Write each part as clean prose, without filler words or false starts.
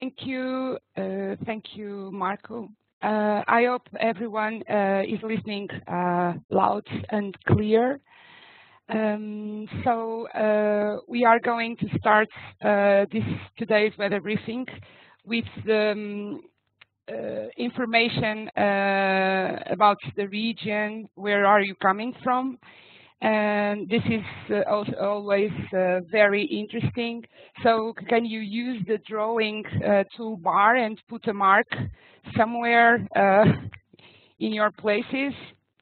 Thank you, Marco. I hope everyone is listening loud and clear. We are going to start today's weather briefing with information about the region. Where are you coming from? And this is also always very interesting. So can you use the drawing toolbar and put a mark somewhere in your places?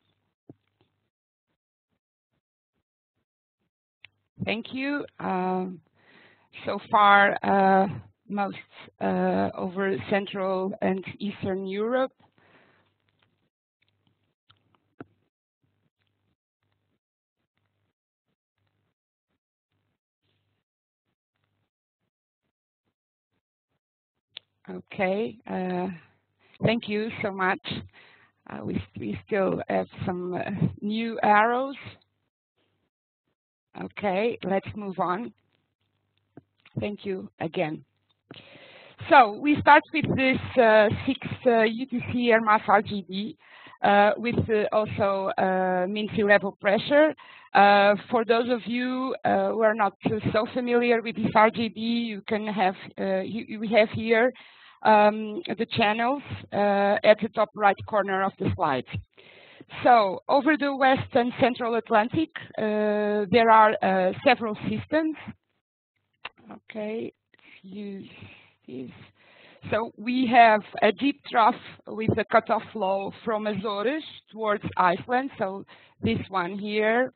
Thank you. So far, most over Central and Eastern Europe. Okay, thank you so much. We still have some new arrows. Okay, let's move on. Thank you again. So we start with this 6 UTC air mass RGB with also mean sea level pressure. For those of you who are not so familiar with this RGB, you can have we have here the channels at the top right corner of the slide. So over the West and Central Atlantic, there are several systems. Okay, let's use this. So we have a deep trough with a cutoff flow from Azores towards Iceland. So this one here.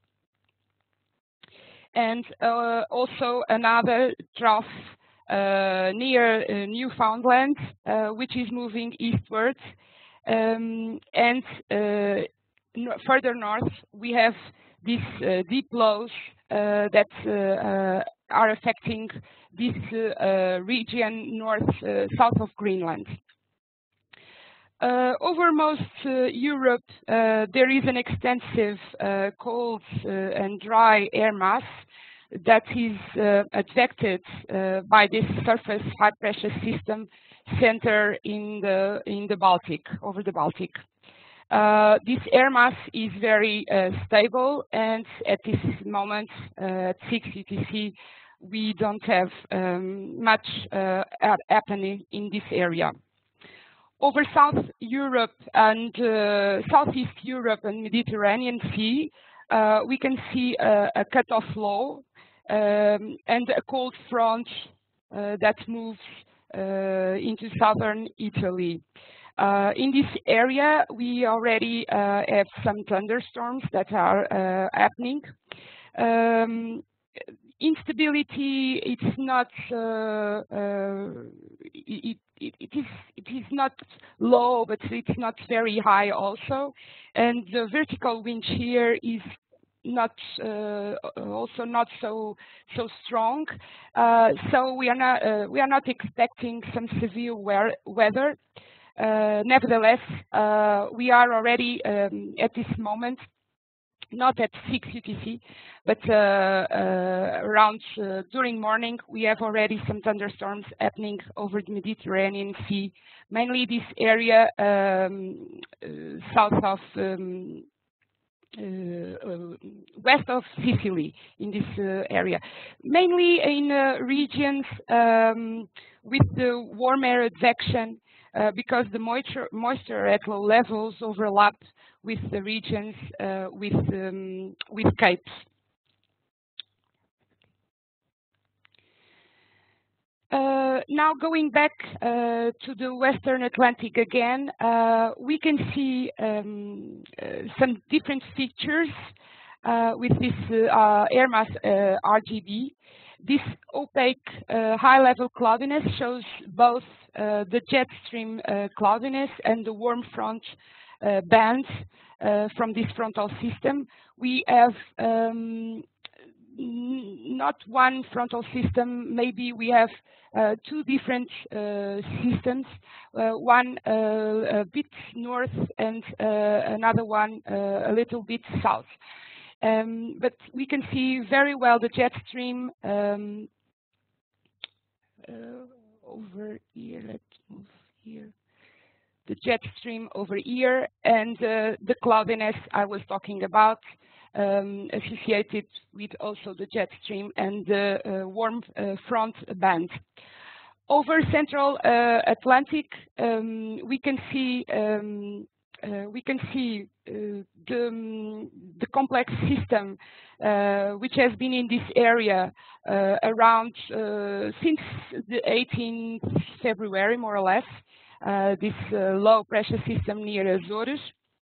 And also another trough near Newfoundland, which is moving eastwards. And further north, we have these deep lows that are affecting this region south of Greenland. Over most Europe, there is an extensive cold and dry air mass that is affected by this surface high pressure system center in the Baltic, over the Baltic. This air mass is very stable, and at this moment, at 6 UTC, we don't have much happening in this area. Over South Europe and Southeast Europe and Mediterranean Sea, we can see a cutoff low and a cold front that moves into southern Italy. In this area, we already have some thunderstorms that are happening. Instability, it's not it is not low, but it's not very high also, and the vertical wind shear is not also not so strong. So we are not expecting some severe weather. Nevertheless, we are already at this moment not at 6 UTC, but around during morning, we have already some thunderstorms happening over the Mediterranean Sea, mainly this area south of west of Sicily, in this area, mainly in regions with the warm air advection, because the moisture at low levels overlap with the regions with capes. Now going back to the Western Atlantic again, we can see some different features with this air mass RGB. This opaque high-level cloudiness shows both the jet stream cloudiness and the warm front bands from this frontal system. We have not one frontal system, maybe we have two different systems, one a bit north and another one a little bit south. But we can see very well the jet stream over here. Let's move here. The jet stream over here, and the cloudiness I was talking about, associated with also the jet stream and the warm front band. Over central Atlantic, we can see the complex system which has been in this area around since the 18th February, more or less. This low pressure system near Azores.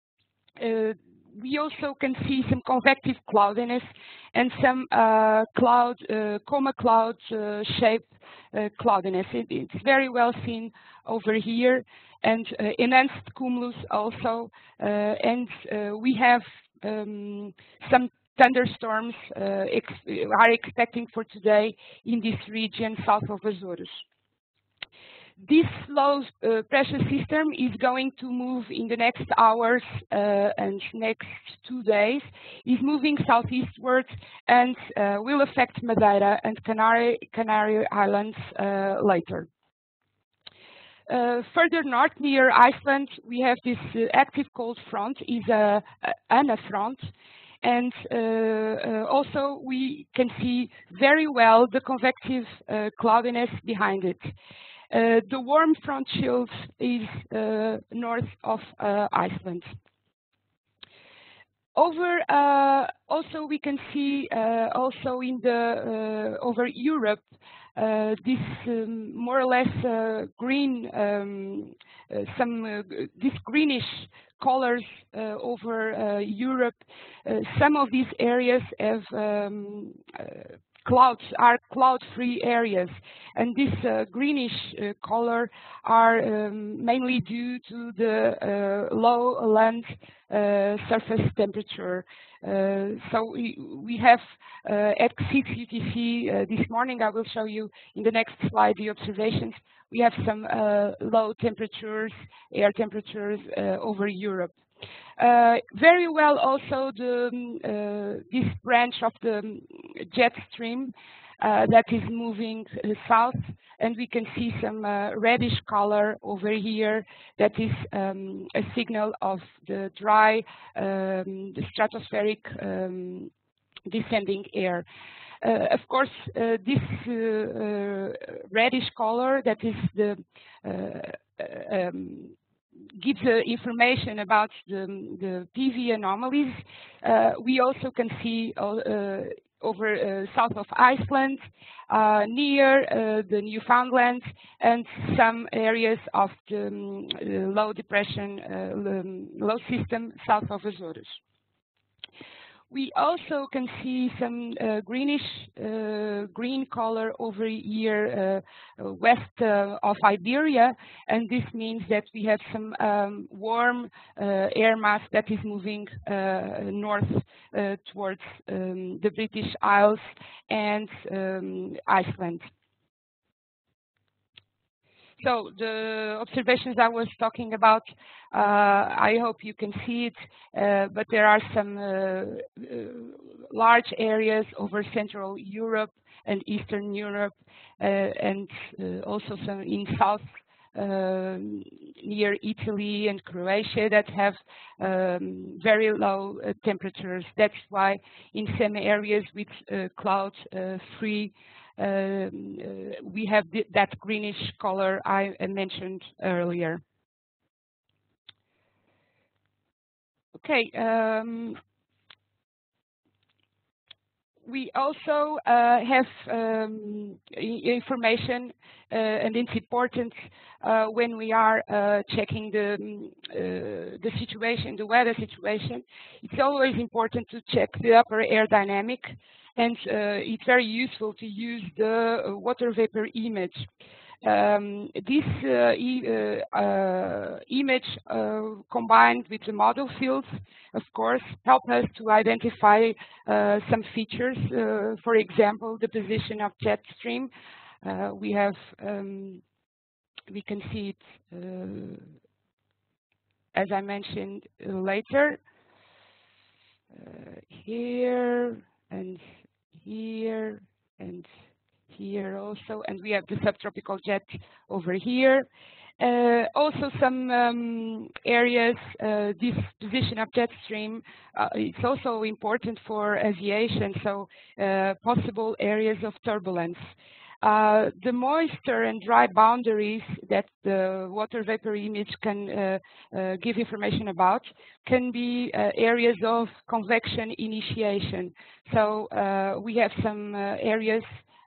We also can see some convective cloudiness and some coma cloud shape cloudiness. It's very well seen over here, and enhanced cumulus also. And we have some thunderstorms are expecting for today in this region south of Azores. This low pressure system is going to move in the next hours and next 2 days. Is moving southeastward and will affect Madeira and Canary Islands later. Further north, near Iceland, we have this active cold front, is a Anna front. And also we can see very well the convective cloudiness behind it. The warm front shield is north of Iceland. Over also we can see also in the over Europe this more or less green this greenish colors over Europe. Some of these areas have clouds, are cloud-free areas, and this greenish color are mainly due to the low land surface temperature. So we have at 6 UTC this morning, I will show you in the next slide the observations. We have some low temperatures, air temperatures over Europe. Very well also this branch of the jet stream that is moving south, and we can see some reddish color over here that is a signal of the dry the stratospheric descending air. Of course, this reddish color that is the gives information about the PV anomalies. We also can see over south of Iceland, near the Newfoundland, and some areas of the low depression, low system south of Azores. We also can see some greenish green color over here west of Iberia, and this means that we have some warm air mass that is moving north towards the British Isles and Iceland. So the observations I was talking about, I hope you can see it, but there are some large areas over Central Europe and Eastern Europe, and also some in South near Italy and Croatia that have very low temperatures. That's why in some areas with cloud free, we have that greenish color I mentioned earlier. Okay. We also have information, and it's important when we are checking the situation, the weather situation. It's always important to check the upper air dynamic, and it's very useful to use the water vapor image. This image combined with the model fields, of course, help us to identify some features. For example, the position of jet stream. We have, we can see it, as I mentioned later, here and here and here also, and we have the subtropical jet over here. Also some areas, this position of jet stream is also important for aviation, so possible areas of turbulence. The moisture and dry boundaries that the water vapor image can give information about can be areas of convection initiation. So we have some areas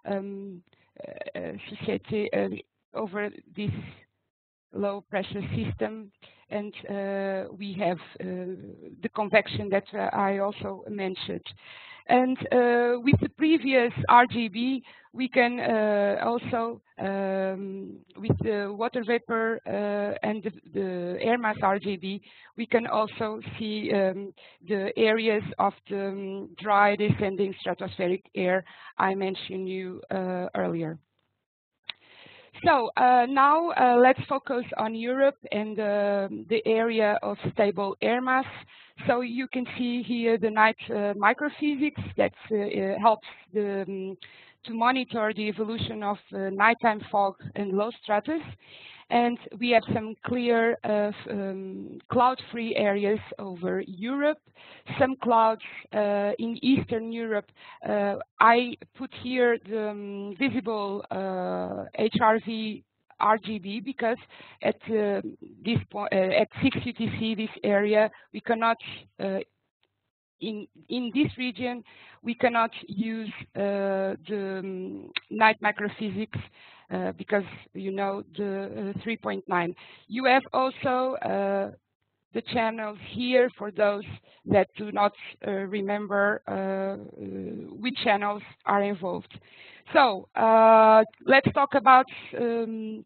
over this low pressure system, and we have the convection that I also mentioned. And with the previous RGB, we can also, with the water vapor and the air mass RGB, we can also see the areas of the dry descending stratospheric air I mentioned you earlier. So now let's focus on Europe and the area of stable air mass. So you can see here the night microphysics that helps to monitor the evolution of nighttime fog and low stratus. And we have some clear cloud-free areas over Europe. Some clouds in Eastern Europe. I put here the visible HRV RGB because at this point, at 6 UTC, this area, we cannot in this region, we cannot use the night microphysics because, you know, the 3.9. You have also the channels here for those that do not remember which channels are involved. So let's talk about the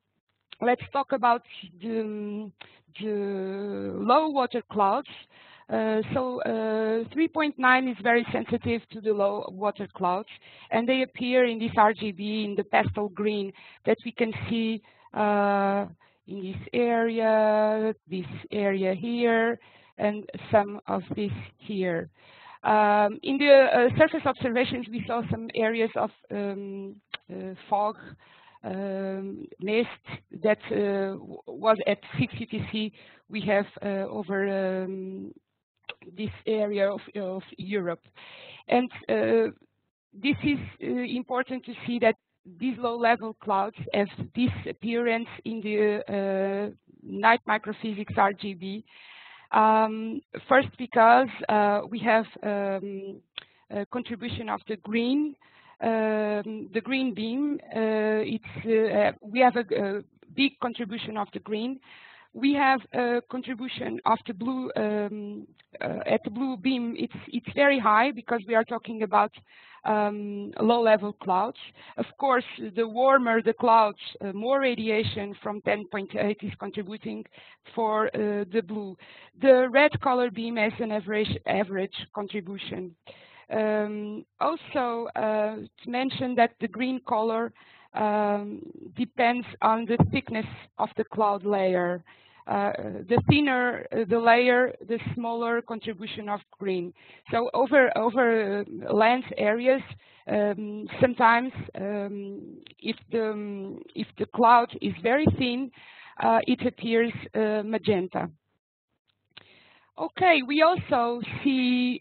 low water clouds. So 3.9 is very sensitive to the low water clouds, and they appear in this RGB in the pastel green that we can see in this area here, and some of this here. In the surface observations, we saw some areas of fog, mist that was at 6 UTC. We have over this area of Europe. And this is important to see that these low-level clouds have this appearance in the night microphysics RGB. First, because we have a contribution of the green beam. We have a big contribution of the green. We have a contribution of the blue. At the blue beam, it's very high because we are talking about low-level clouds. Of course, the warmer the clouds, more radiation from 10.8 is contributing for the blue. The red color beam has an average contribution. Also, to mention that the green color depends on the thickness of the cloud layer. The thinner the layer, the smaller contribution of green. So over land areas, sometimes if the cloud is very thin, it appears magenta. Okay, we also see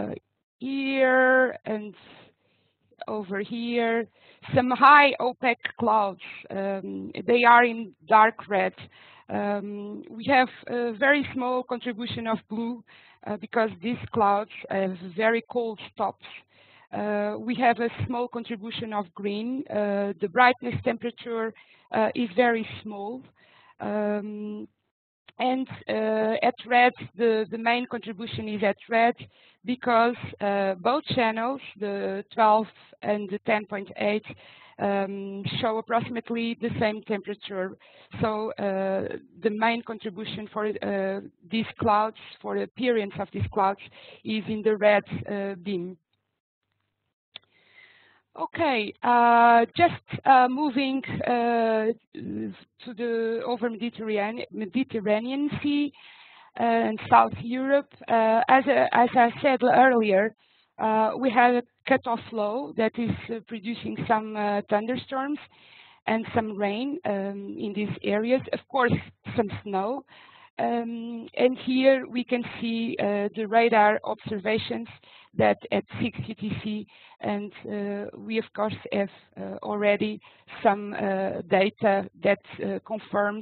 here and over here some high OPEC clouds. They are in dark red. We have a very small contribution of blue because these clouds have very cold stops. We have a small contribution of green. The brightness temperature is very small. And at red, the main contribution is at red because both channels, the 12 and the 10.8, show approximately the same temperature. So the main contribution for these clouds, for the appearance of these clouds, is in the red beam. Okay, just moving to the over Mediterranean Sea and South Europe. As I said earlier, We have a cutoff low that is producing some thunderstorms and some rain in these areas. Of course, some snow. And here we can see the radar observations that at 6 UTC, and we of course have already some data that confirms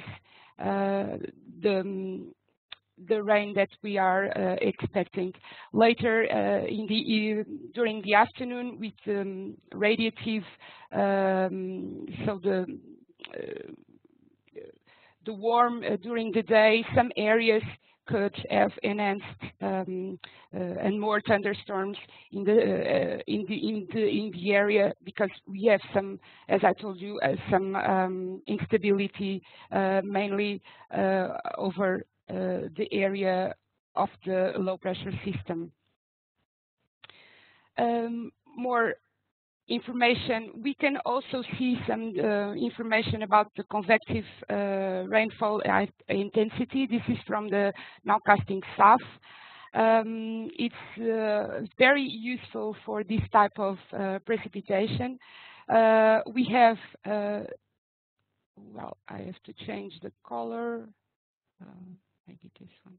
the rain that we are expecting. Later during the afternoon with radiative, so the warm during the day, some areas could have enhanced and more thunderstorms in the area, because we have some, as I told you, some instability mainly over the area of the low pressure system. More information. We can also see some information about the convective rainfall intensity. This is from the nowcasting SAF. It's very useful for this type of precipitation. We have, well, I have to change the color. Maybe this one.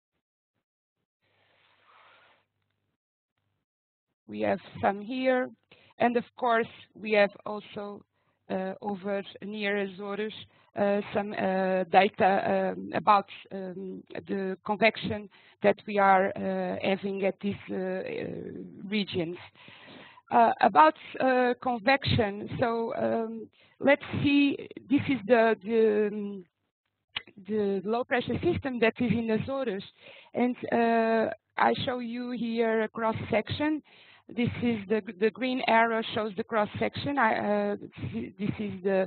We have some here. And of course, we have also over near Azores some data about the convection that we are having at these regions. About convection, so let's see, this is the low pressure system that is in Azores, and I show you here a cross section. This is the green arrow shows the cross section. This is the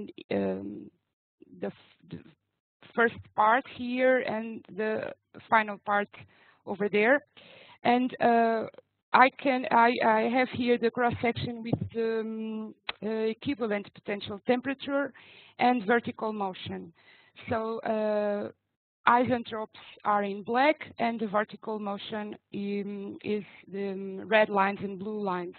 first part here and the final part over there. And I have here the cross section with the equivalent potential temperature and vertical motion. So isentropes are in black, and the vertical motion is the red lines and blue lines.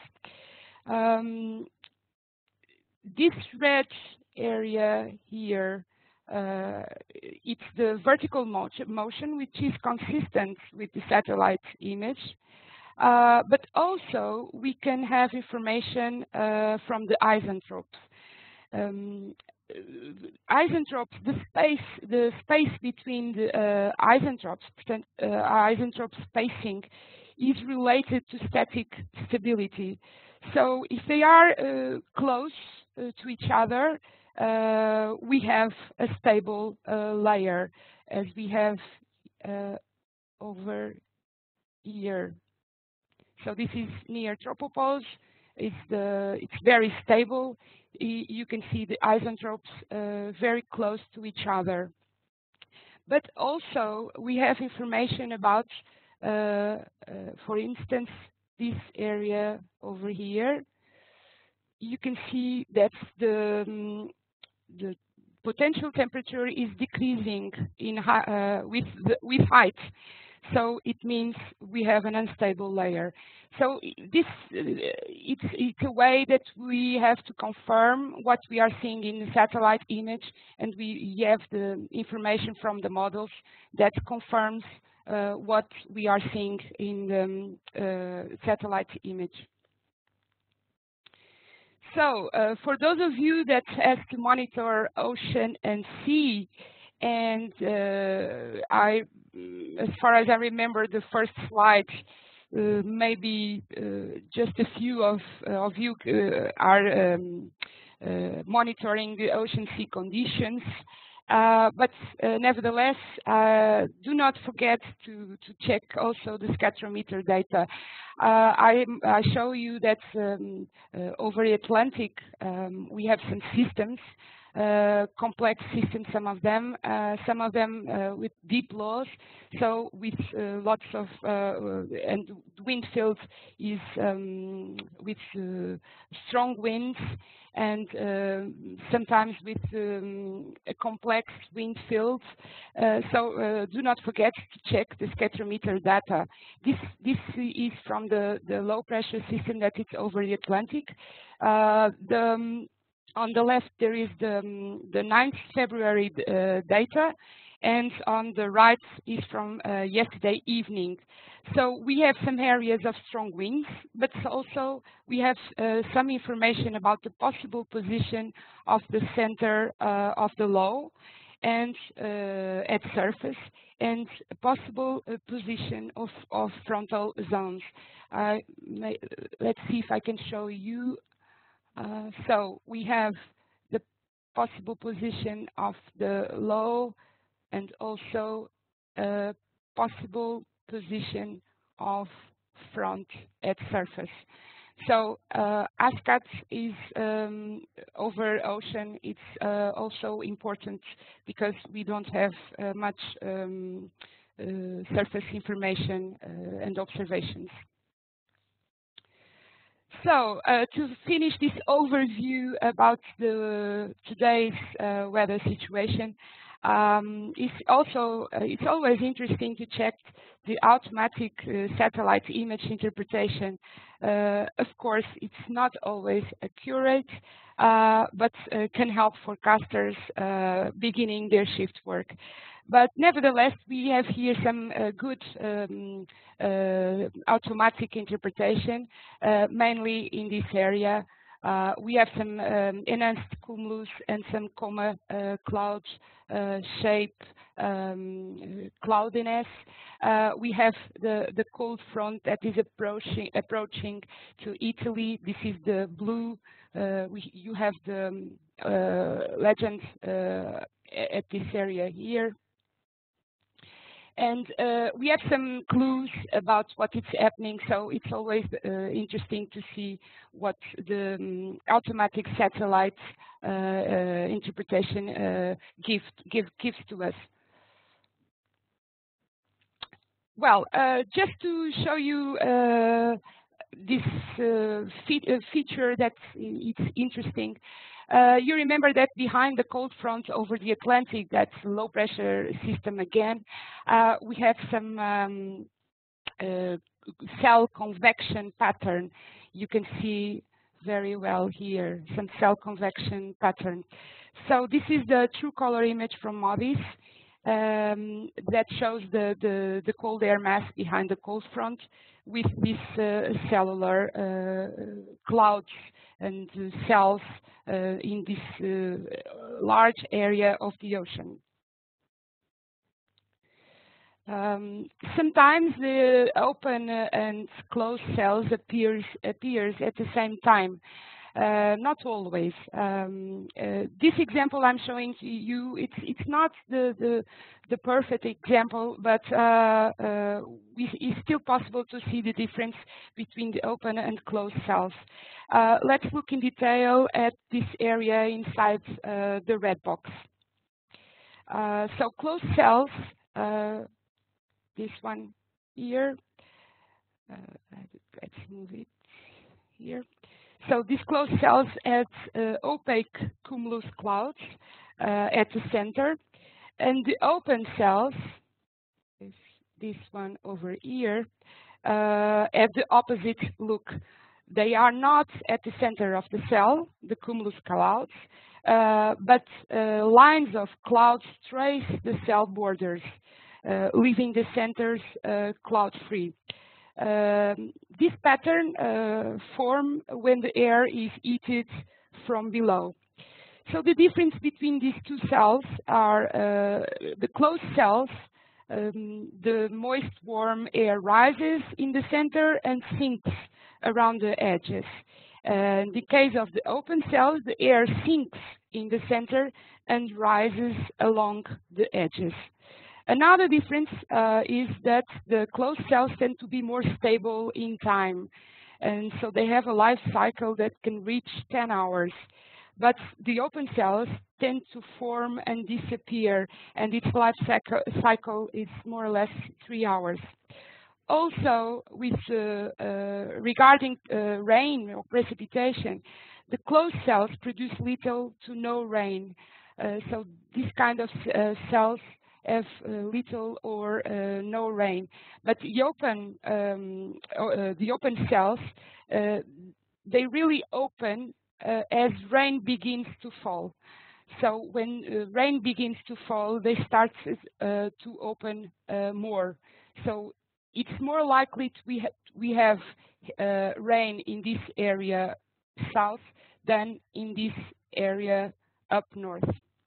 This red area here, it's the vertical motion, which is consistent with the satellite image. But also we can have information from the isentropes. Isentropes, the space between the isentrope spacing is related to static stability. So if they are close to each other, we have a stable layer, as we have over here. So this is near tropopoles. It's very stable. You can see the isentropes very close to each other. But also we have information about, for instance, this area over here. You can see that the potential temperature is decreasing in with height. So it means we have an unstable layer. So this it's a way that we have to confirm what we are seeing in the satellite image, and we have the information from the models that confirms what we are seeing in the satellite image. So for those of you that have to monitor ocean and sea, and as far as I remember, the first slide, maybe just a few of you are monitoring the ocean sea conditions. But nevertheless, do not forget to check also the scatterometer data. I show you that over the Atlantic we have some systems complex systems, some of them with deep loss, so with lots of, and wind field is with strong winds, and sometimes with a complex wind field. So do not forget to check the spectrometer data. This is from the low pressure system that is over the Atlantic. On the left there is the 9th February data, and on the right is from yesterday evening. So we have some areas of strong winds, but also we have some information about the possible position of the center of the low and at surface, and a possible position of frontal zones. Let's see if I can show you. So we have the possible position of the low and also a possible position of front at surface. So ASCAT is over ocean. It's also important because we don't have much surface information and observations. So to finish this overview about today's weather situation, it's always interesting to check the automatic satellite image interpretation. Of course, it's not always accurate, but can help forecasters beginning their shift work. But nevertheless, we have here some good automatic interpretation, mainly in this area. We have some enhanced cumulus and some coma cloud shape cloudiness. We have the cold front that is approaching to Italy. This is the blue. You have the legend at this area here. And we have some clues about what is happening, so it's always interesting to see what the automatic satellite interpretation gives to us. Well, just to show you this feature that it's interesting. You remember that behind the cold front over the Atlantic, that's low pressure system again, we have some cell convection pattern. You can see very well here, some cell convection pattern. So this is the true color image from MODIS that shows the cold air mass behind the cold front with these cellular clouds and cells in this large area of the ocean. Sometimes the open and closed cells appears at the same time. Not always. This example I'm showing to you, it's not the perfect example, but it's still possible to see the difference between the open and closed cells. Let's look in detail at this area inside the red box. So closed cells, this one here, let's move it here. So these closed cells have opaque cumulus clouds at the center, and the open cells, this one over here, have the opposite look. They are not at the center of the cell, the cumulus clouds, but lines of clouds trace the cell borders, leaving the centers cloud-free. This pattern forms when the air is heated from below. So the difference between these two cells are the closed cells, the moist warm air rises in the center and sinks around the edges. In the case of the open cells, the air sinks in the center and rises along the edges. Another difference is that the closed cells tend to be more stable in time, and so they have a life cycle that can reach 10 hours. but the open cells tend to form and disappear, and its life cycle is more or less 3 hours. Also, with regarding rain or precipitation, the closed cells produce little to no rain. So this kind of cells have little or no rain. But the open cells, they really open as rain begins to fall. So when rain begins to fall, they start to open more. So it's more likely we have rain in this area south than in this area up north.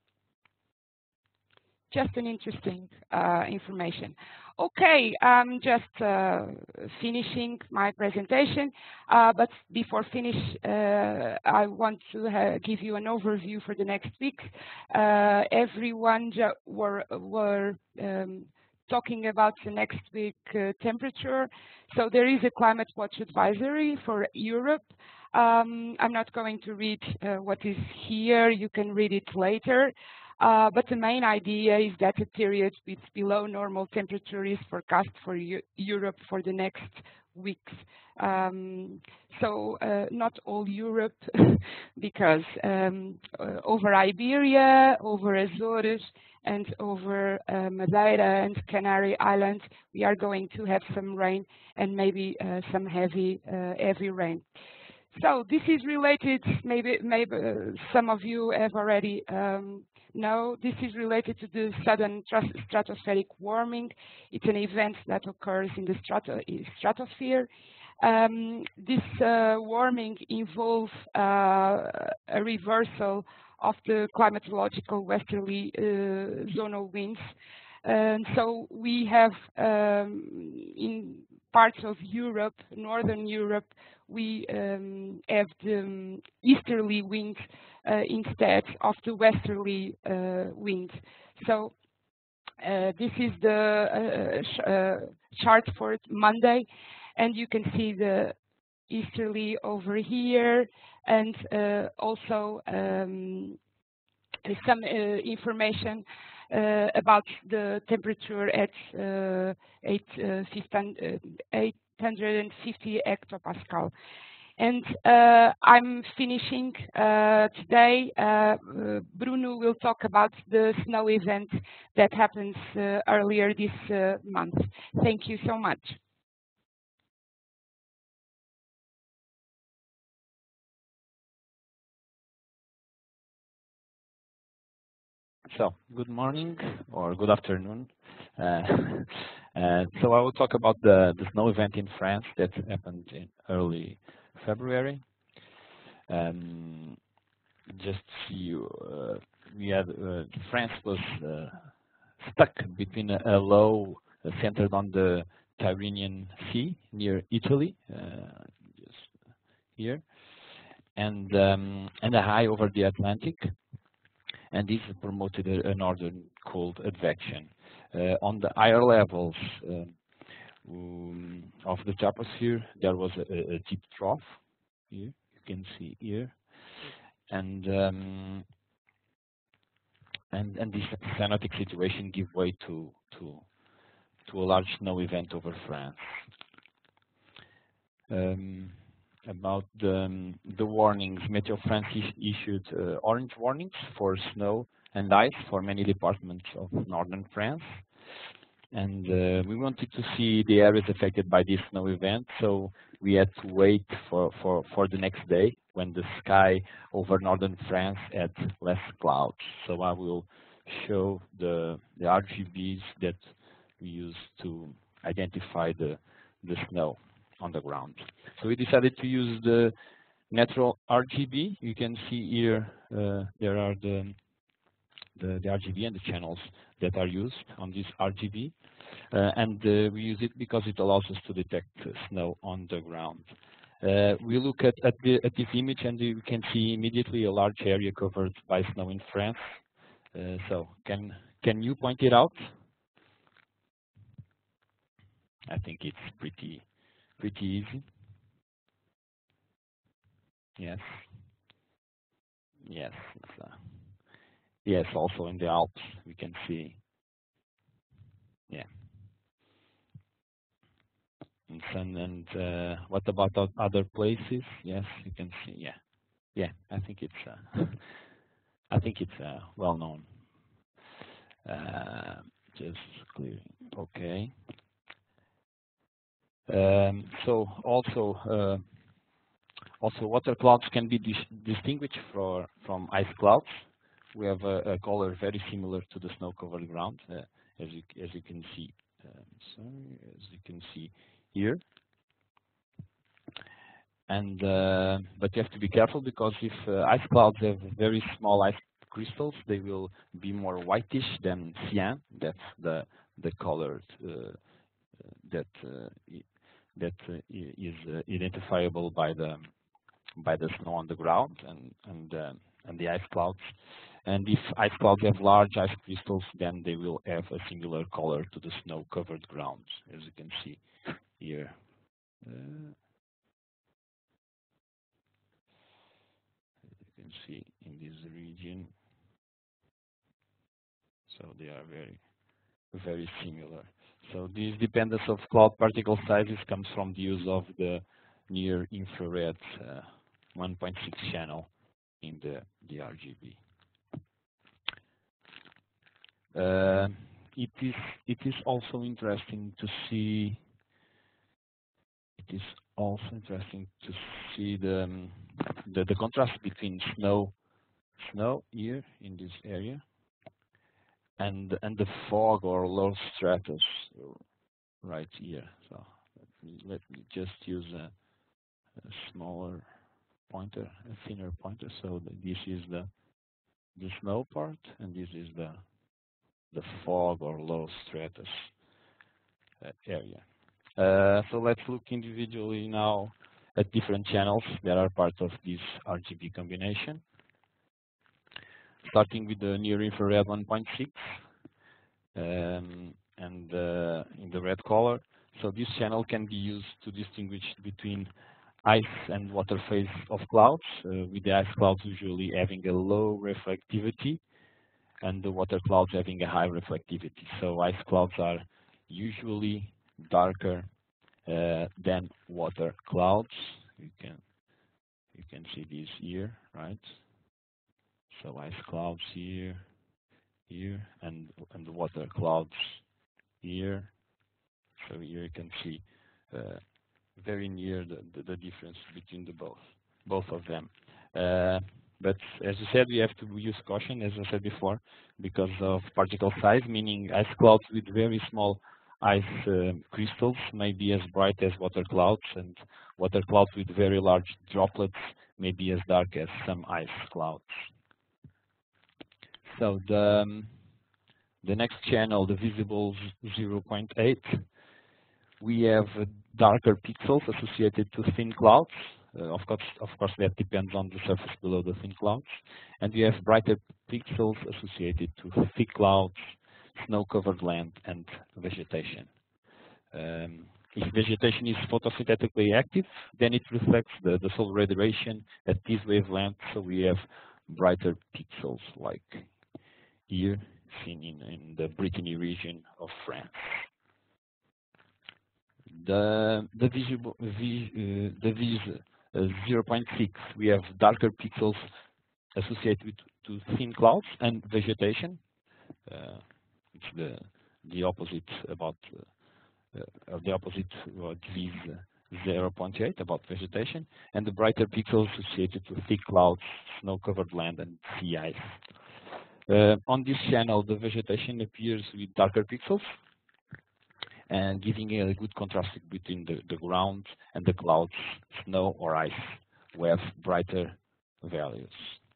Just an interesting information. Okay, I'm just finishing my presentation, but before finish, I want to give you an overview for the next week. Everyone were talking about the next week temperature. So there is a climate watch advisory for Europe. I'm not going to read what is here. You can read it later. But the main idea is that a period with below normal temperature is forecast for Europe for the next weeks. So not all Europe, because over Iberia, over Azores, and over Madeira and Canary Islands, we are going to have some rain and maybe some heavy rain. So this is related, maybe some of you have already know, this is related to the sudden stratospheric warming. It's an event that occurs in the stratosphere. This warming involves a reversal of the climatological westerly zonal winds. And so we have in parts of Europe, Northern Europe, we have the easterly wind instead of the westerly wind. So this is the chart for Monday, and you can see the easterly over here, and also some information about the temperature at 850 hectopascal. And I'm finishing today. Bruno will talk about the snow event that happens earlier this month. Thank you so much. So, good morning or good afternoon. So I will talk about the snow event in France that happened in early February. Just see, we had France was stuck between a low centered on the Tyrrhenian Sea near Italy, just here, and a high over the Atlantic. And this promoted a northern cold advection. On the higher levels of the troposphere, there was a deep trough. Here you can see here, and this cyanotic situation gave way to a large snow event over France. About the warnings, Meteo France issued orange warnings for snow and ice for many departments of northern France. And we wanted to see the areas affected by this snow event, so we had to wait for the next day when the sky over northern France had less clouds. So I will show the RGBs that we use to identify the snow on the ground. So we decided to use the natural RGB. You can see here there are the RGB and the channels that are used on this RGB, and we use it because it allows us to detect snow on the ground. We look at this image, and you can see immediately a large area covered by snow in France. So can you point it out? I think it's pretty easy. Yes. Yes, yes, also in the Alps we can see. Yeah. And what about other places? Yes, you can see. Yeah, yeah. I think it's well known. Just clearing. Okay. So also water clouds can be distinguished from ice clouds. We have a color very similar to the snow-covered ground, as you can see. Sorry, as you can see here. And but you have to be careful, because if ice clouds have very small ice crystals, they will be more whitish than cyan. That's the color that is identifiable by the snow on the ground and the ice clouds. And if ice clouds have large ice crystals, then they will have a similar color to the snow-covered ground, as you can see here. You can see in this region. So they are very, very similar. So this dependence of cloud particle sizes comes from the use of the near-infrared 1.6 channel in the RGB. It is also interesting to see. The contrast between snow here in this area and the fog or low stratus right here. So let me just use a smaller pointer, a thinner pointer. So this is the snow part, and this is the fog or low stratus area. So let's look individually now at different channels that are part of this RGB combination. Starting with the near-infrared 1.6 and in the red color. So this channel can be used to distinguish between ice and water phase of clouds, with the ice clouds usually having a low reflectivity and the water clouds having a high reflectivity. So ice clouds are usually darker than water clouds. You can see this here, right? So ice clouds here, and the water clouds here. So here you can see very near the difference between the both of them. But as I said, we have to use caution, as I said before, because of particle size, meaning ice clouds with very small ice crystals may be as bright as water clouds, and water clouds with very large droplets may be as dark as some ice clouds. So the next channel, the visible 0.8, we have darker pixels associated to thin clouds. Of course, that depends on the surface below the thin clouds. And we have brighter pixels associated to thick clouds, snow-covered land, and vegetation. If vegetation is photosynthetically active, then it reflects the solar radiation at this wavelength, so we have brighter pixels like here, seen in the Brittany region of France. The VIS 0.6, we have darker pixels associated to thin clouds and vegetation. It's the opposite about the opposite VIS 0.8 about vegetation, and the brighter pixels associated to thick clouds, snow-covered land, and sea ice. On this channel, the vegetation appears with darker pixels, and giving a good contrast between the ground and the clouds, snow or ice, with brighter values.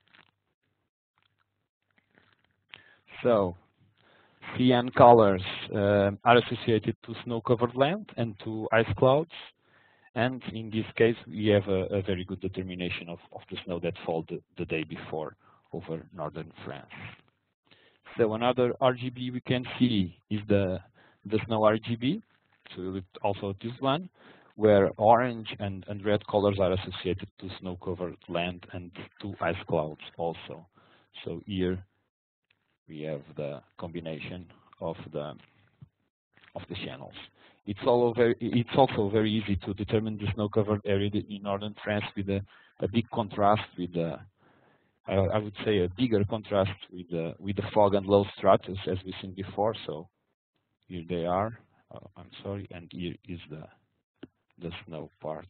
So, cyan colors are associated to snow-covered land and to ice clouds, and in this case, we have a very good determination of the snow that fell the day before over northern France. So another RGB we can see is the snow RGB. So we look also at this one. where orange and red colors are associated to snow-covered land and to ice clouds also. So here we have the combination of the channels. It's also very easy to determine the snow-covered area in northern France with a big contrast with I would say a bigger contrast with the fog and low stratus as we've seen before. So here they are. I'm sorry, and here is the snow part.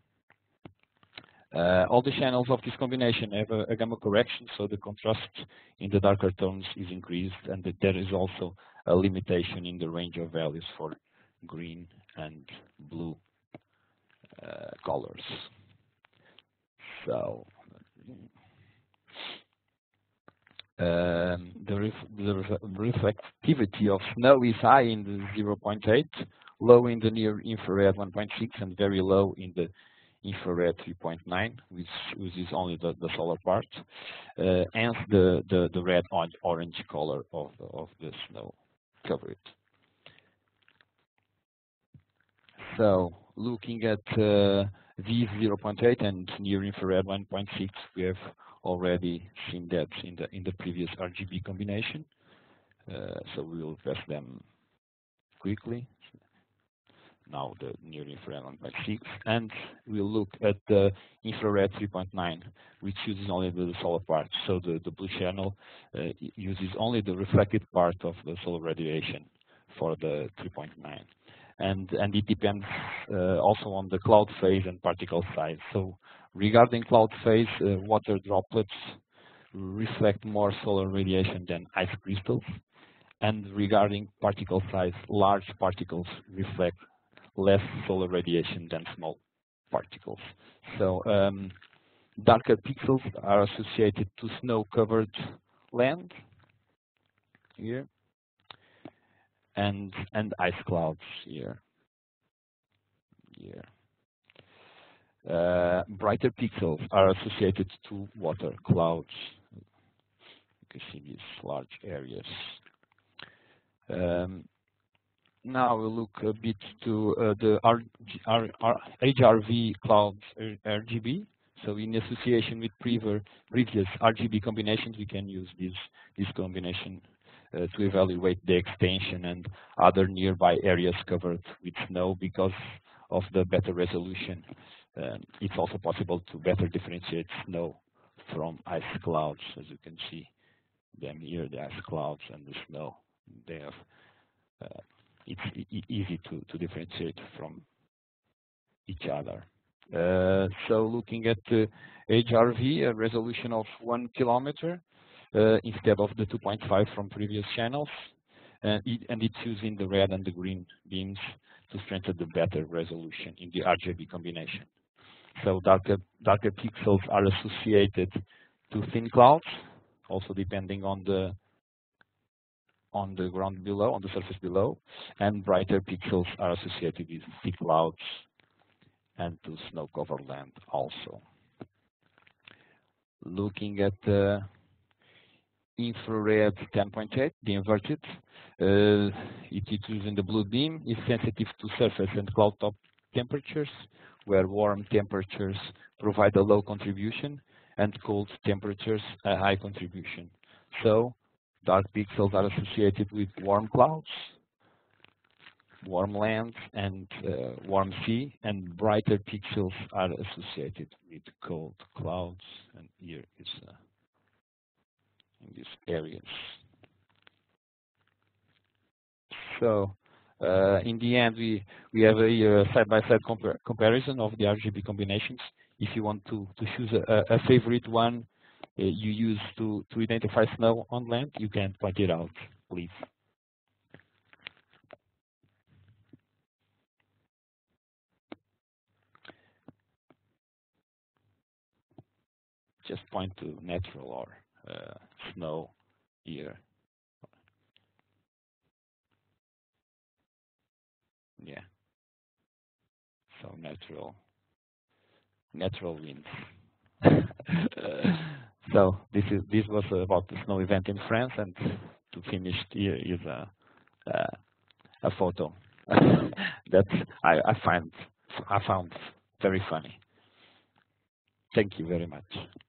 All the channels of this combination have a gamma correction, so the contrast in the darker tones is increased, and there is also a limitation in the range of values for green and blue colors. So the reflectivity of snow is high in the 0.8, low in the near infrared 1.6, and very low in the infrared 3.9, which is only the solar part, hence the red orange color of the snow covered. So looking at these 0.8 and near infrared 1.6, we have already seen that in the previous RGB combination. So we will pass them quickly. Now the near infrared 1.6, and we'll look at the infrared 3.9, which uses only the solar part. So the blue channel uses only the reflected part of the solar radiation for the 3.9. And it depends also on the cloud phase and particle size. So regarding cloud phase, water droplets reflect more solar radiation than ice crystals. And regarding particle size, large particles reflect less solar radiation than small particles. So darker pixels are associated to snow-covered land here, and ice clouds here. Brighter pixels are associated to water clouds. You can see these large areas. Now we'll look a bit to the HRV clouds RGB. So in association with previous RGB combinations, we can use this combination to evaluate the extension and other nearby areas covered with snow because of the better resolution. It's also possible to better differentiate snow from ice clouds, as you can see them here, the ice clouds and the snow. They have it's easy to differentiate from each other. So looking at the HRV, a resolution of 1 kilometer instead of the 2.5 from previous channels, and it's using the red and the green beams to strengthen the better resolution in the RGB combination. So darker pixels are associated to thin clouds, also depending on the ground below, on the surface below, and brighter pixels are associated with thick clouds and to snow-covered land also. Looking at the infrared 10.8, the inverted, it is using the blue beam, is sensitive to surface and cloud top temperatures, where warm temperatures provide a low contribution and cold temperatures a high contribution. So dark pixels are associated with warm clouds, warm land, and warm sea, and brighter pixels are associated with cold clouds, and here is in these areas. So in the end, we have a side-by-side comparison of the RGB combinations. If you want to choose a favorite one you use to identify snow on land, you can point it out, please. Just point to natural or snow here. Yeah. So natural winds. So this was about the snow event in France, and to finish here is a photo that I find I found very funny. Thank you very much.